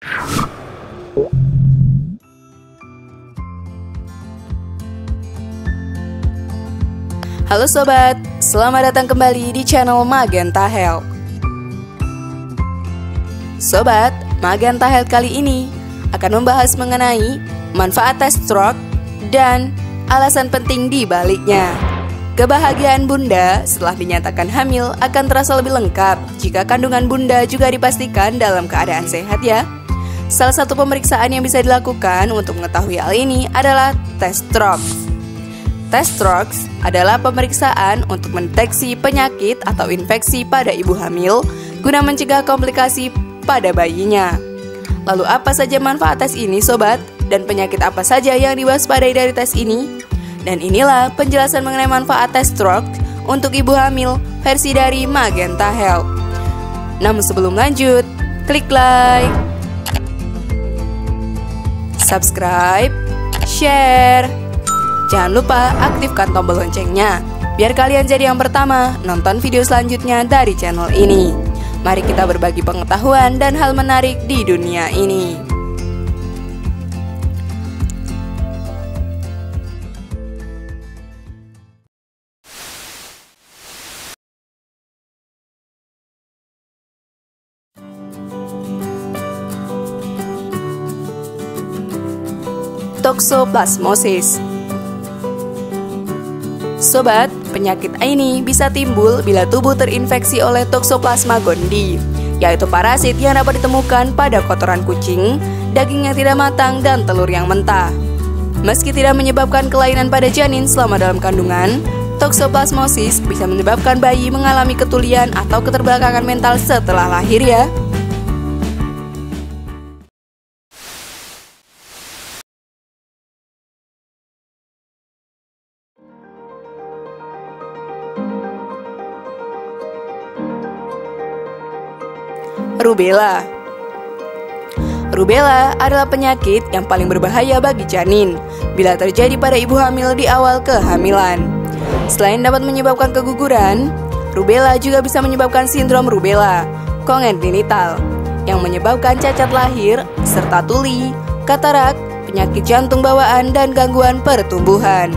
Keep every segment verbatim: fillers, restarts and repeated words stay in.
Halo sobat, selamat datang kembali di channel Magenta Health. Sobat, Magenta Health kali ini akan membahas mengenai manfaat test stroke dan alasan penting di baliknya. Kebahagiaan bunda setelah dinyatakan hamil akan terasa lebih lengkap jika kandungan bunda juga dipastikan dalam keadaan sehat ya. Salah satu pemeriksaan yang bisa dilakukan untuk mengetahui hal ini adalah test stroke. Test stroke adalah pemeriksaan untuk mendeteksi penyakit atau infeksi pada ibu hamil guna mencegah komplikasi pada bayinya. Lalu apa saja manfaat tes ini sobat? Dan penyakit apa saja yang diwaspadai dari tes ini? Dan inilah penjelasan mengenai manfaat tes stroke untuk ibu hamil versi dari Magenta Health. Namun sebelum lanjut, klik like, subscribe, share. Jangan lupa aktifkan tombol loncengnya, biar kalian jadi yang pertama nonton video selanjutnya dari channel ini. Mari kita berbagi pengetahuan dan hal menarik di dunia ini. Toksoplasmosis. Sobat, penyakit ini bisa timbul bila tubuh terinfeksi oleh Toxoplasma gondii, yaitu parasit yang dapat ditemukan pada kotoran kucing, daging yang tidak matang, dan telur yang mentah. Meski tidak menyebabkan kelainan pada janin selama dalam kandungan, toksoplasmosis bisa menyebabkan bayi mengalami ketulian atau keterbelakangan mental setelah lahir ya. Rubella. Rubella adalah penyakit yang paling berbahaya bagi janin bila terjadi pada ibu hamil di awal kehamilan. Selain dapat menyebabkan keguguran, rubella juga bisa menyebabkan sindrom rubella kongenital yang menyebabkan cacat lahir serta tuli, katarak, penyakit jantung bawaan, dan gangguan pertumbuhan.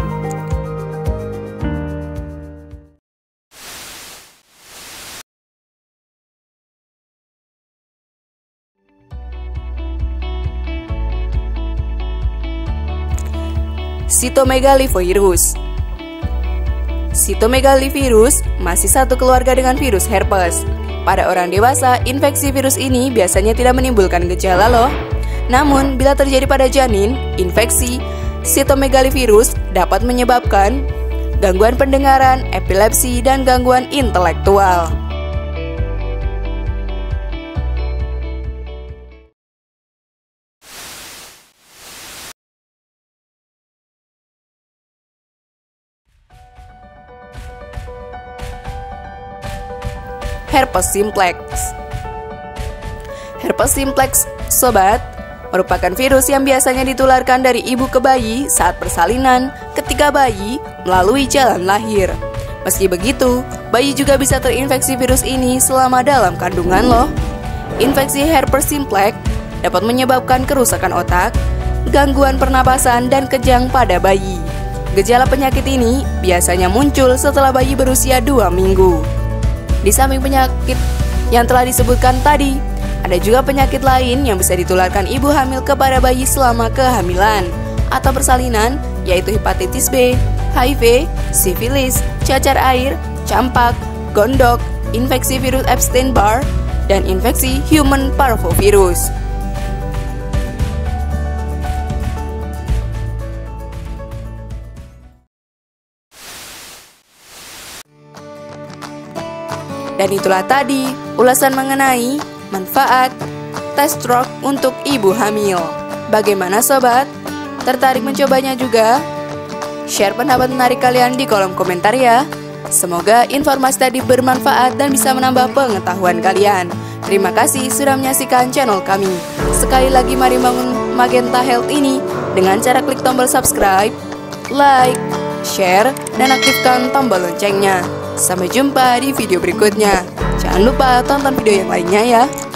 Cytomegalovirus. Cytomegalovirus masih satu keluarga dengan virus herpes. Pada orang dewasa, infeksi virus ini biasanya tidak menimbulkan gejala loh. Namun, bila terjadi pada janin, infeksi cytomegalovirus dapat menyebabkan gangguan pendengaran, epilepsi, dan gangguan intelektual. Herpes simplex. Herpes simplex, sobat, merupakan virus yang biasanya ditularkan dari ibu ke bayi saat persalinan ketika bayi melalui jalan lahir. Meski begitu, bayi juga bisa terinfeksi virus ini selama dalam kandungan loh. Infeksi herpes simplex dapat menyebabkan kerusakan otak, gangguan pernapasan, dan kejang pada bayi. Gejala penyakit ini biasanya muncul setelah bayi berusia dua minggu. Di samping penyakit yang telah disebutkan tadi, ada juga penyakit lain yang bisa ditularkan ibu hamil kepada bayi selama kehamilan atau persalinan, yaitu hepatitis B, H I V, sifilis, cacar air, campak, gondok, infeksi virus Epstein-Barr, dan infeksi human parvovirus. Dan itulah tadi ulasan mengenai manfaat test stroke untuk ibu hamil. Bagaimana sobat? Tertarik mencobanya juga? Share pendapat menarik kalian di kolom komentar ya. Semoga informasi tadi bermanfaat dan bisa menambah pengetahuan kalian. Terima kasih sudah menyaksikan channel kami. Sekali lagi mari bangun Magenta Health ini dengan cara klik tombol subscribe, like, share, dan aktifkan tombol loncengnya. Sampai jumpa di video berikutnya. Jangan lupa tonton video yang lainnya ya.